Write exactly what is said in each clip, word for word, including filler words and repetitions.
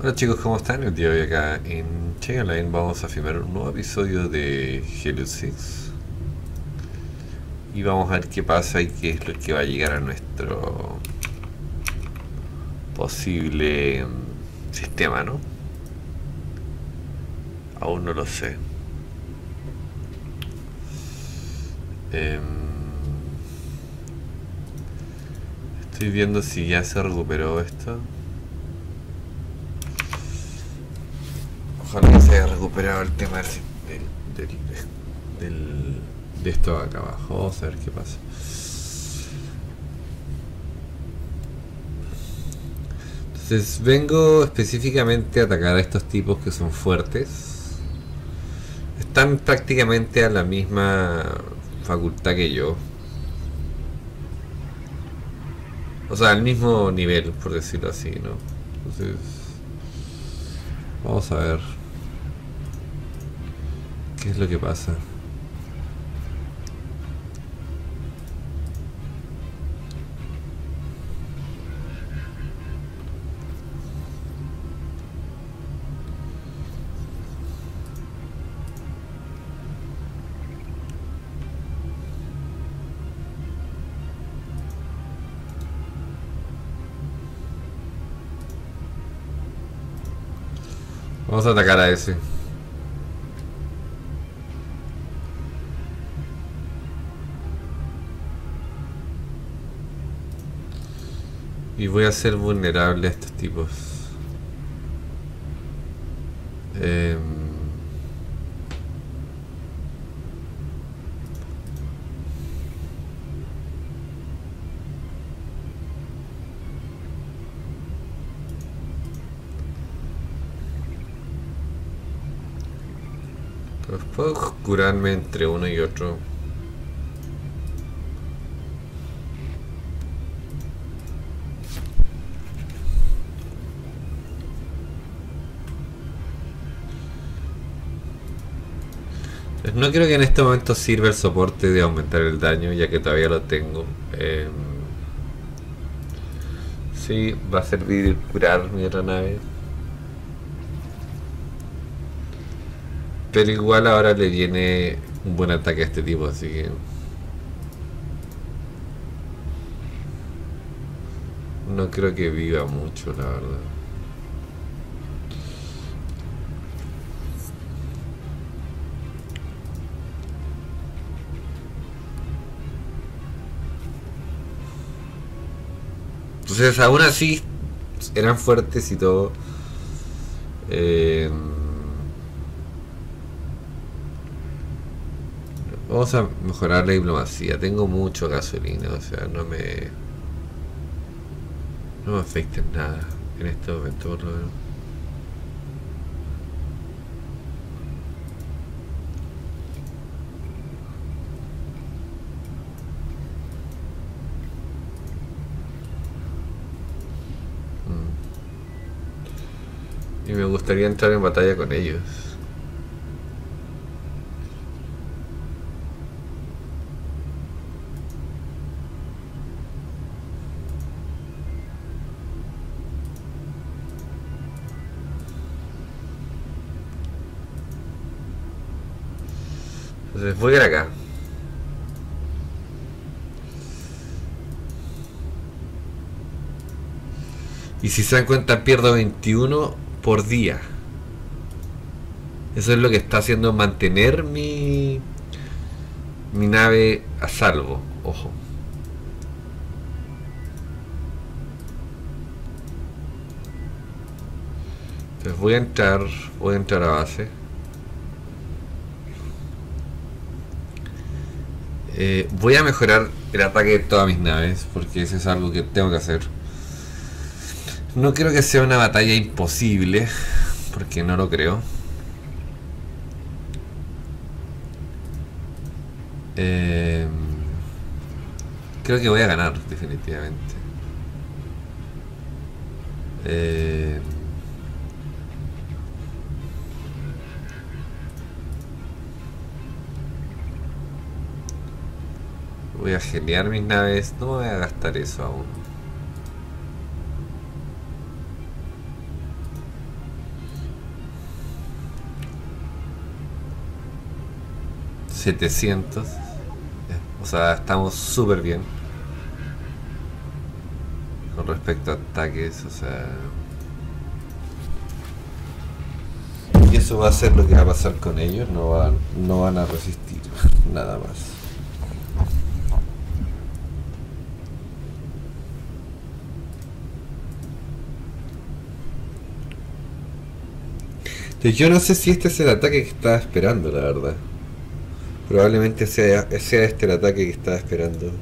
Hola chicos, ¿cómo están? El día de hoy acá en Chain Online vamos a filmar un nuevo episodio de Halcyon y vamos a ver qué pasa y qué es lo que va a llegar a nuestro posible mm, sistema, ¿no? Aún no lo sé. Em, estoy viendo si ya se recuperó esto. Ojalá que se haya recuperado el tema del, del, del, de esto acá abajo. Vamos a ver qué pasa. Entonces vengo específicamente a atacar a estos tipos que son fuertes. Están prácticamente a la misma facultad que yo. O sea, al mismo nivel, por decirlo así, ¿no? Entonces, vamos a ver qué es lo que pasa. Vamos a atacar a ese. Y voy a ser vulnerable a estos tipos. Eh, pues puedo curarme entre uno y otro. Pues no creo que en este momento sirva el soporte de aumentar el daño, ya que todavía lo tengo. Eh, sí, va a servir curar mi otra nave. Pero igual ahora le viene un buen ataque a este tipo, así que... no creo que viva mucho, la verdad. Entonces, aún así, eran fuertes y todo. Eh, vamos a mejorar la diplomacia. Tengo mucho gasolina, o sea, no me... no me afecta en nada en este momento, por lo menos. Y me gustaría entrar en batalla con ellos. Entonces voy a ir acá. Y si se dan cuenta, pierdo veintiuno por día. Eso es lo que está haciendo mantener mi mi nave a salvo. Ojo. Entonces voy a entrar, voy a entrar a base. Eh, voy a mejorar el ataque de todas mis naves, porque eso es algo que tengo que hacer. No creo que sea una batalla imposible, porque no lo creo. Eh, creo que voy a ganar, definitivamente. Eh, voy a geniar mis naves. No voy a gastar eso aún. setecientos. O sea, estamos súper bien con respecto a ataques, o sea... Y eso va a ser lo que va a pasar con ellos, no van, no van a resistir, nada más. Entonces, yo no sé si este es el ataque que estaba esperando, la verdad. Probablemente sea, sea este el ataque que estaba esperando.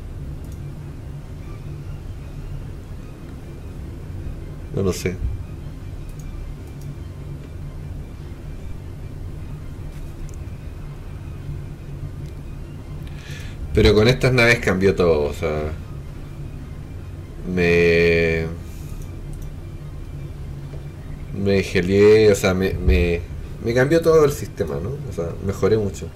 No lo sé. Pero con estas naves cambió todo, o sea... Me... Me gelié, o sea, me, me, me cambió todo el sistema, ¿no? O sea, mejoré mucho.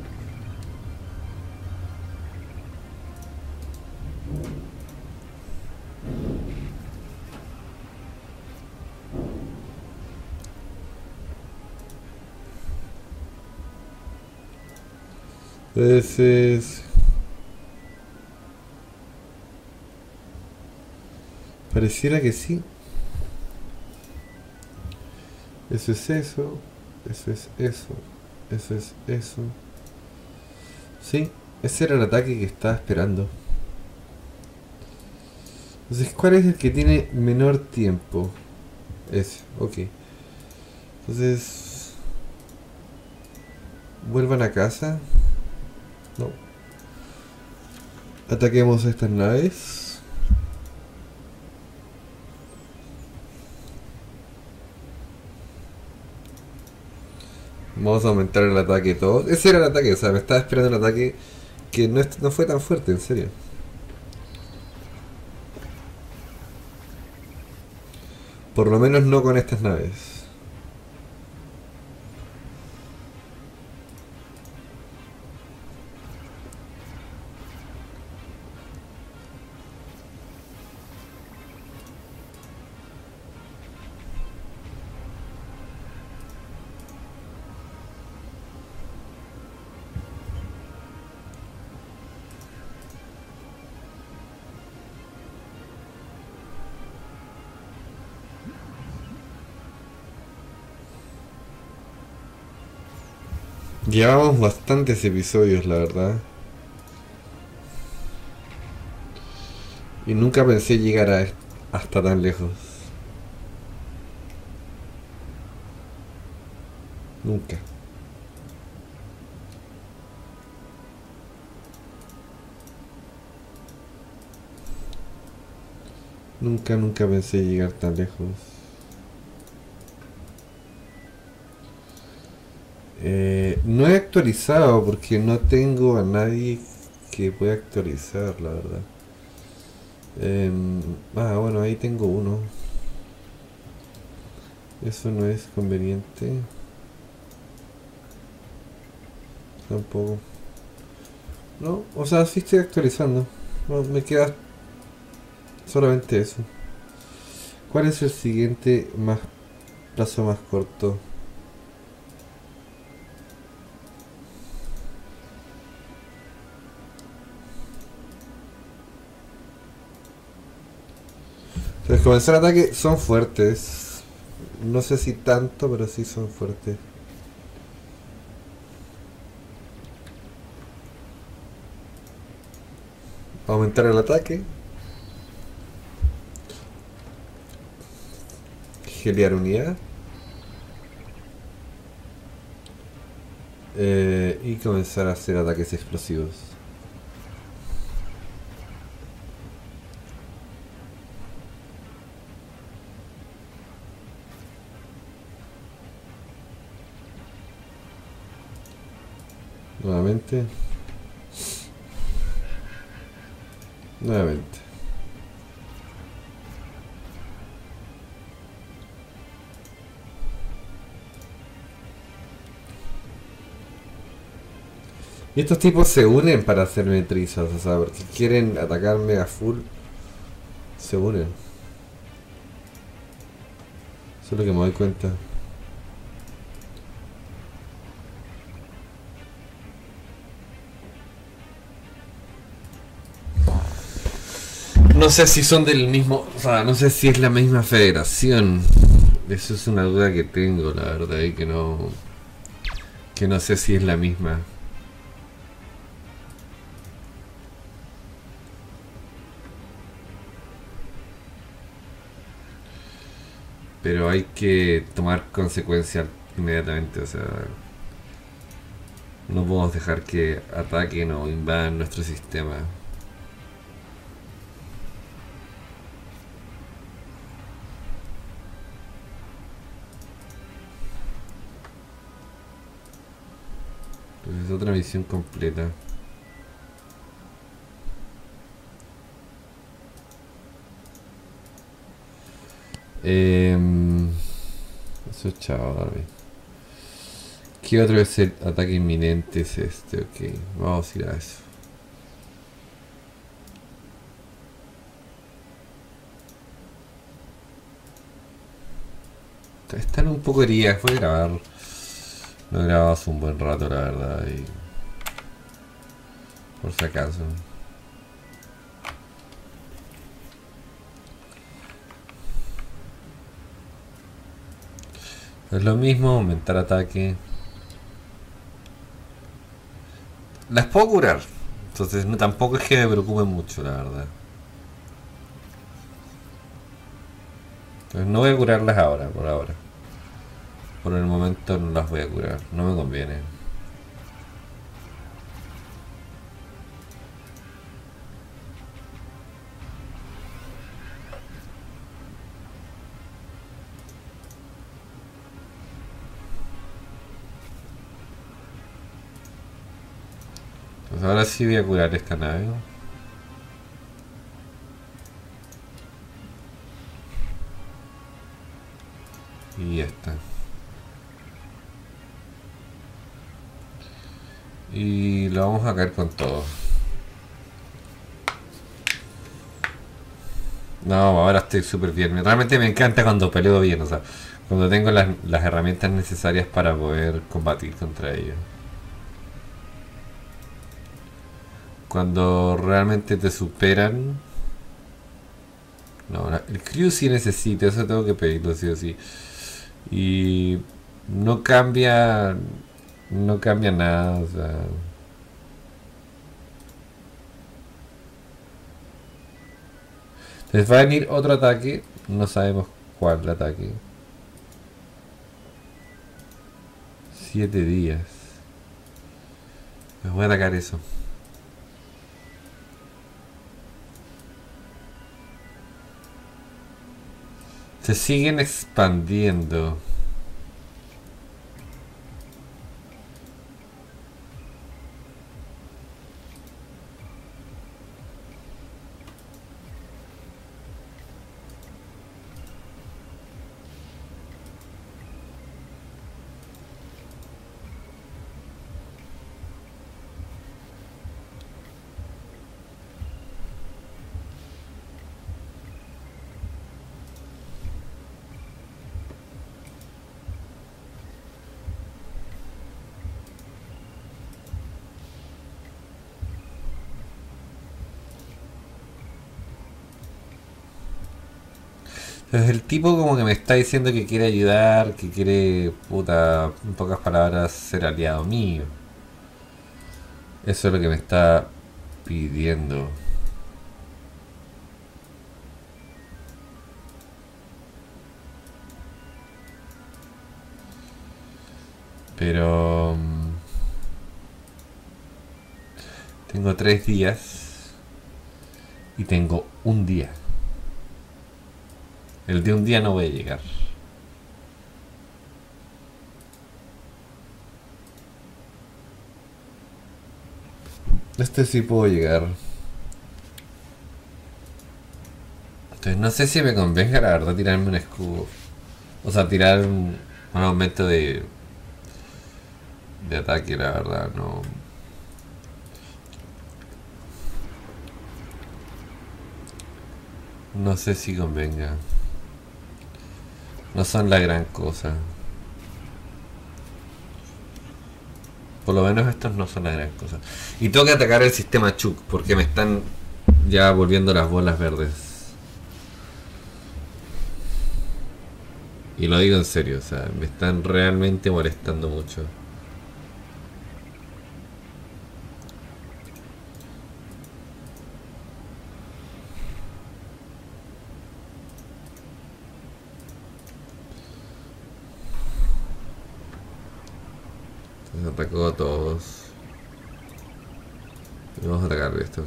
Entonces... Pareciera que sí. Eso es eso. Eso es eso. Eso es eso. Sí, ese era el ataque que estaba esperando. Entonces, ¿cuál es el que tiene menor tiempo? Ese, ok. Entonces... Vuelvan a casa. No. Ataquemos a estas naves. Vamos a aumentar el ataque todo. Ese era el ataque, o sea, me estaba esperando un ataque que no, es, no fue tan fuerte, en serio. Por lo menos no con estas naves. Llevamos bastantes episodios, la verdad. Y nunca pensé llegar a hasta tan lejos. Nunca. Nunca, nunca pensé llegar tan lejos. Eh, no he actualizado porque no tengo a nadie que pueda actualizar, la verdad. Eh, ah, bueno, ahí tengo uno. Eso no es conveniente. Tampoco. No, o sea, sí estoy actualizando. No, me queda solamente eso. ¿Cuál es el siguiente más plazo más corto? Entonces, comenzar el ataque son fuertes. No sé si tanto, pero sí son fuertes. Aumentar el ataque. Geliar unidad. Eh, y comenzar a hacer ataques explosivos. Nuevamente. Nuevamente. Y estos tipos se unen para hacerme trizas, o sea, porque quieren atacarme a full. Se unen. Eso es lo que me doy cuenta. No sé si son del mismo, o sea, no sé si es la misma federación. Eso es una duda que tengo, la verdad, y que no, que no sé si es la misma. Pero hay que tomar consecuencias inmediatamente, o sea, no podemos dejar que ataquen o invadan nuestro sistema. Entonces es otra misión completa. Eh, eso es chao, Darby. ¿Qué otro es el ataque inminente? Es este, ok. Vamos a ir a eso. Están un poco heridas, voy a grabar. No he grabado hace un buen rato, la verdad. Y por si acaso. Es lo mismo, aumentar ataque. Las puedo curar. Entonces no, tampoco es que me preocupe mucho, la verdad. Entonces no voy a curarlas ahora, por ahora. Por el momento no las voy a curar. No me conviene. Pues ahora sí voy a curar esta nave. Y ya está. Y lo vamos a caer con todo. No, ahora estoy súper bien. Realmente me encanta cuando peleo bien, o sea, cuando tengo las, las herramientas necesarias para poder combatir contra ellos. Cuando realmente te superan. No, el crew sí necesita, eso tengo que pedirlo sí o sí. Y no cambia. No cambia nada, o sea. Les va a venir otro ataque, no sabemos cuál ataque. Siete días. Les voy a atacar eso. Se siguen expandiendo. Entonces el tipo como que me está diciendo que quiere ayudar, que quiere, puta, en pocas palabras, ser aliado mío. Eso es lo que me está pidiendo. Pero... Tengo tres días. Y tengo un día. El de un día no voy a llegar. Este sí puedo llegar. Entonces no sé si me convenga la verdad tirarme un escudo. O sea, tirar un, un aumento de... De ataque, la verdad, no... No sé si convenga. No son la gran cosa. Por lo menos estos no son la gran cosa. Y tengo que atacar el sistema Chuk porque me están Ya volviendo a las bolas verdes. Y lo digo en serio, o sea, me están realmente molestando mucho. Nos atacó a todos. Y vamos a atacar esto.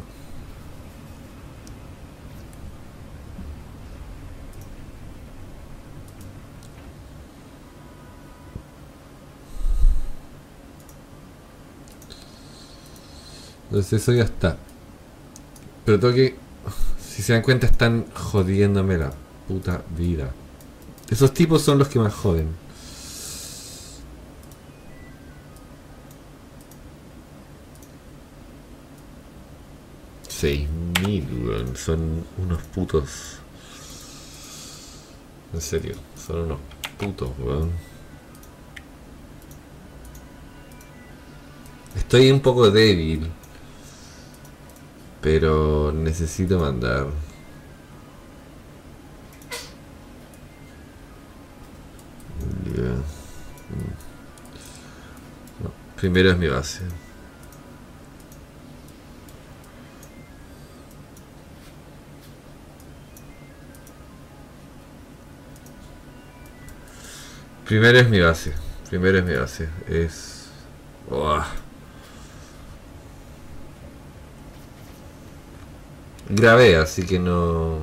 Entonces eso ya está. Pero tengo que... Si se dan cuenta están jodiéndome la puta vida. Esos tipos son los que más joden. seis mil, weón. Son unos putos. En serio, son unos putos, weón. Estoy un poco débil. Pero necesito mandar. Yeah. No, primero es mi base. Primero es mi base. Primero es mi base. Es... Oh. Grabé, así que no...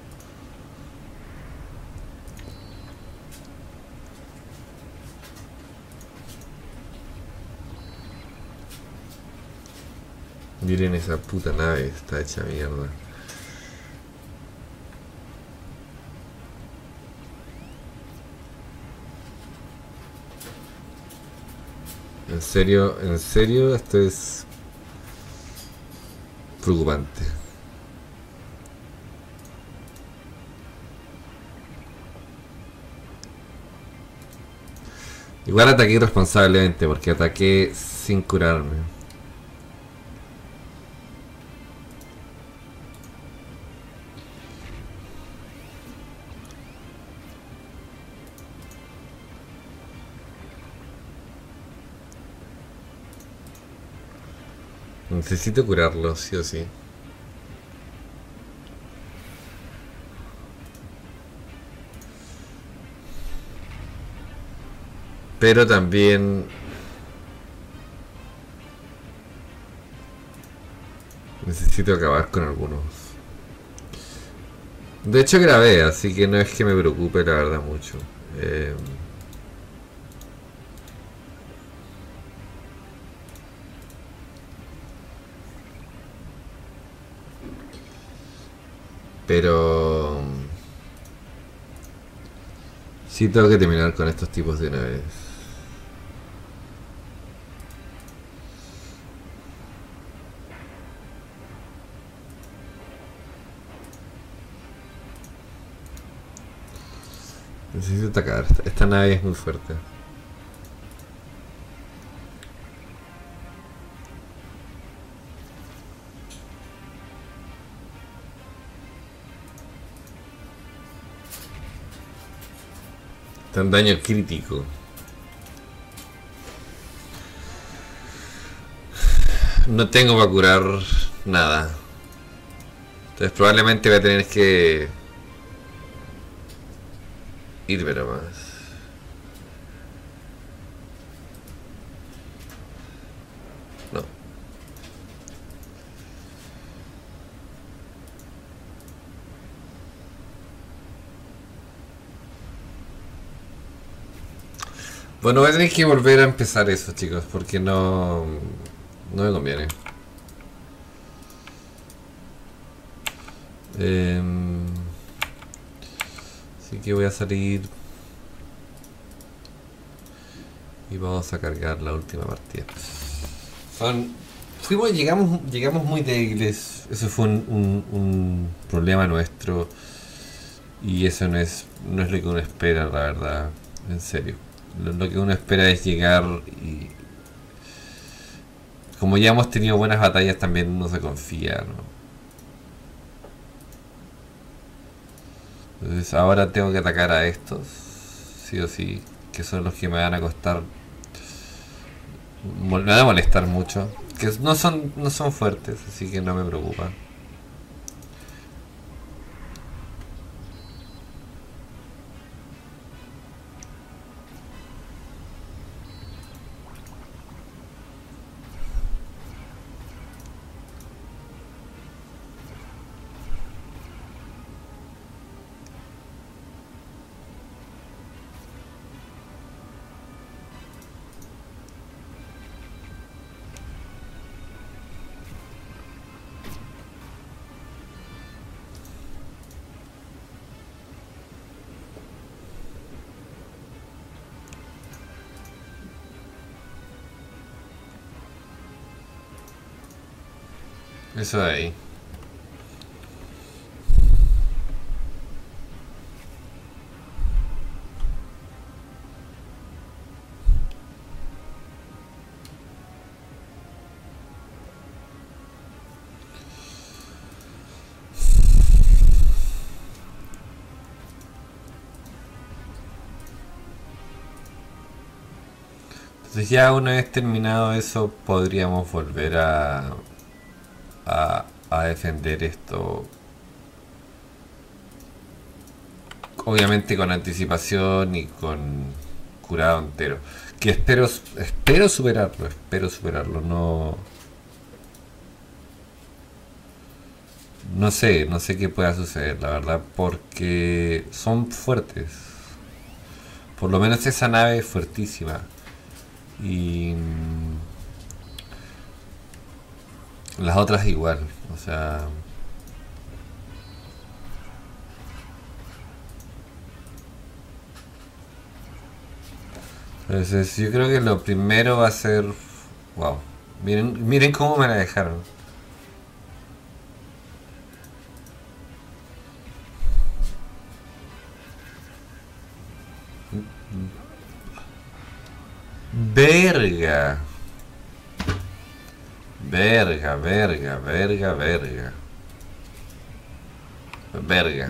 Miren esa puta nave, está hecha mierda. En serio, en serio, esto es preocupante. Igual ataqué irresponsablemente porque ataqué sin curarme. Necesito curarlo, sí o sí. Pero también... necesito acabar con algunos. De hecho grabé, así que no es que me preocupe la verdad mucho. Eh... Pero... sí tengo que terminar con estos tipos de una vez. Necesito atacar. Esta, esta nave es muy fuerte. Está en daño crítico. No tengo para curar nada. Entonces probablemente voy a tener que irme nomás. No. Bueno, voy a tener que volver a empezar eso, chicos, porque no, no me conviene. Eh, así que voy a salir y vamos a cargar la última partida. Son, fuimos, llegamos, llegamos muy débiles. Eso fue un, un, un problema nuestro y eso no es, no es lo que uno espera, la verdad, en serio. Lo, lo que uno espera es llegar y... como ya hemos tenido buenas batallas también uno se confía, ¿no? Entonces ahora tengo que atacar a estos, sí o sí, que son los que me van a costar, me van a molestar mucho, que no son, no son fuertes, así que no me preocupa. Eso de ahí. Entonces ya una vez terminado eso podríamos volver a, a, a defender esto. Obviamente con anticipación y con curado entero. Que espero espero superarlo, espero superarlo, no... No sé, no sé qué pueda suceder, la verdad, porque son fuertes. Por lo menos esa nave es fuertísima. Y las otras igual, o sea... Entonces yo creo que lo primero va a ser... Wow, miren, miren cómo me la dejaron. Verga. Verga, verga, verga, verga. Verga.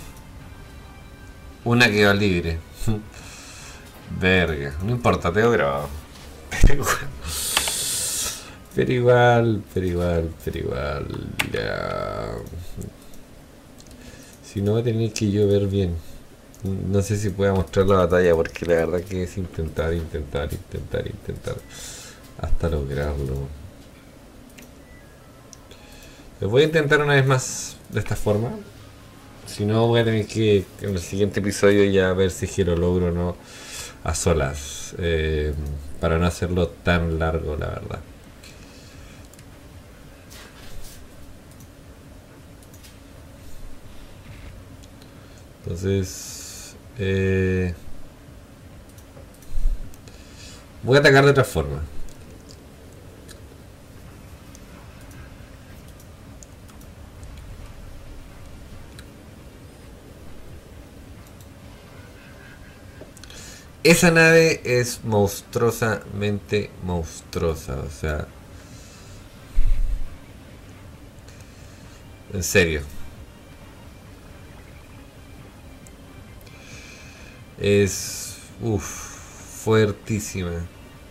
Una quedó libre. Verga. No importa, tengo grabado. Pero igual, pero igual, pero igual. Ya. Si no, va a tener que yo ver bien. No sé si pueda mostrar la batalla porque la verdad que es intentar, intentar, intentar, intentar hasta lograrlo. Lo voy a intentar una vez más de esta forma. Si no, voy a tener que en el siguiente episodio ya ver si es que lo logro o no a solas. Eh, para no hacerlo tan largo, la verdad. Entonces... Eh, voy a atacar de otra forma. Esa nave es monstruosamente monstruosa, o sea... En serio. Es... Uff, fuertísima.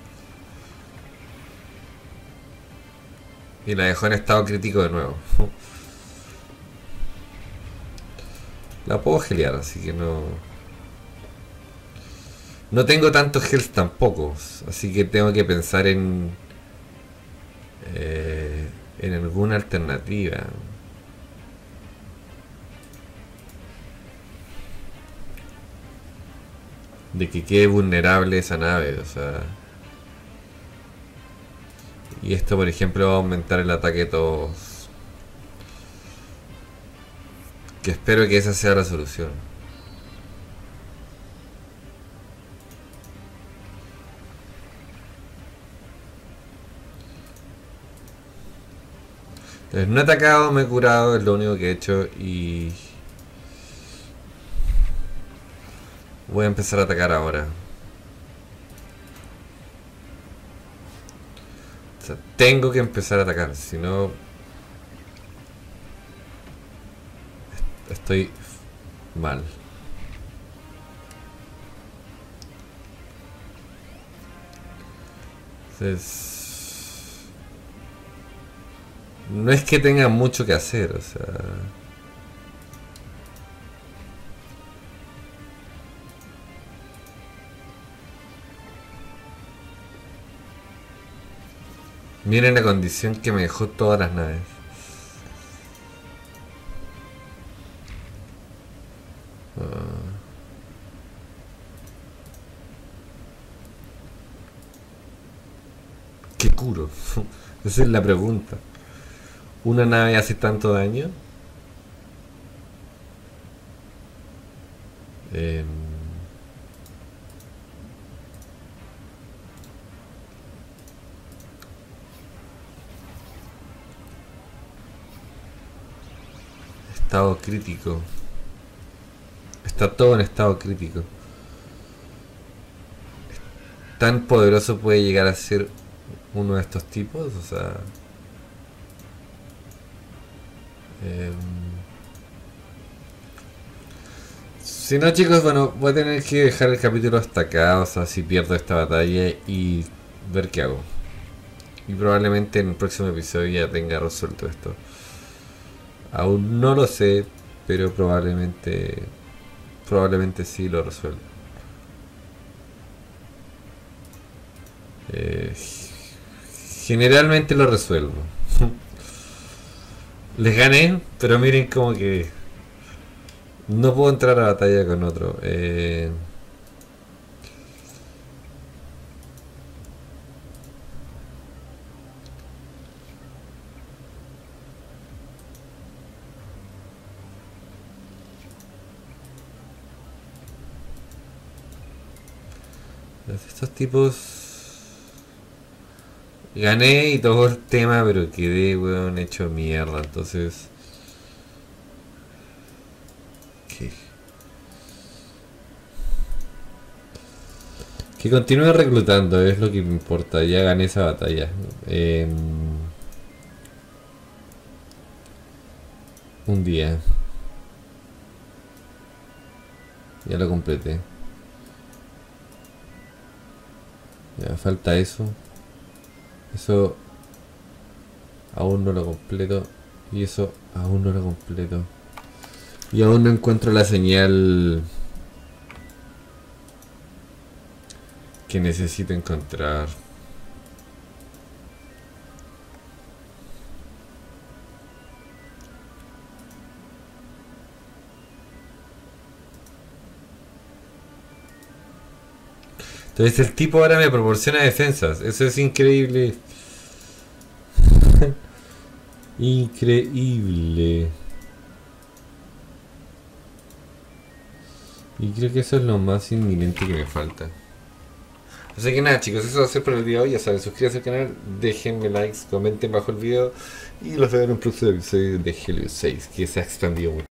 Y la dejó en estado crítico de nuevo. La puedo gelear, así que no... No tengo tantos health tampoco, así que tengo que pensar en... Eh, en alguna alternativa. De que quede vulnerable esa nave, o sea... Y esto, por ejemplo, va a aumentar el ataque de todos. Que espero que esa sea la solución. Entonces, no he atacado, me he curado, es lo único que he hecho y... Voy a empezar a atacar ahora. O sea, tengo que empezar a atacar, si no... Estoy mal. Entonces, no es que tenga mucho que hacer, o sea. Miren la condición que me dejó todas las naves. Uh. ¿Qué curo? Esa es la pregunta. ¿Una nave hace tanto daño? Eh... Estado crítico. Está todo en estado crítico. ¿Tan poderoso puede llegar a ser uno de estos tipos? O sea... Eh, si no, chicos, bueno, voy a tener que dejar el capítulo hasta acá. O sea, si pierdo esta batalla y ver qué hago. Y probablemente en el próximo episodio ya tenga resuelto esto. Aún no lo sé, pero probablemente probablemente sí lo resuelva. Eh, generalmente lo resuelvo. Les gané, pero miren como que no puedo entrar a batalla con otro. Eh, Estos tipos... Gané y todo el tema, pero quedé, weón, hecho mierda. Entonces... ¿Qué? Que continúe reclutando, es lo que me importa. Ya gané esa batalla. Eh, un día. Ya lo completé. Ya falta eso. Eso aún no lo completo. Y eso aún no lo completo. Y aún no encuentro la señal que necesito encontrar. Entonces el tipo ahora me proporciona defensas. Eso es increíble. Increíble. Y creo que eso es lo más inminente que me falta. Así que nada, chicos, eso va a ser por el día de hoy. Ya saben, suscríbanse al canal, déjenme likes, comenten bajo el video y los veo en un próximo episodio de Halcyon seis, que se ha expandido mucho.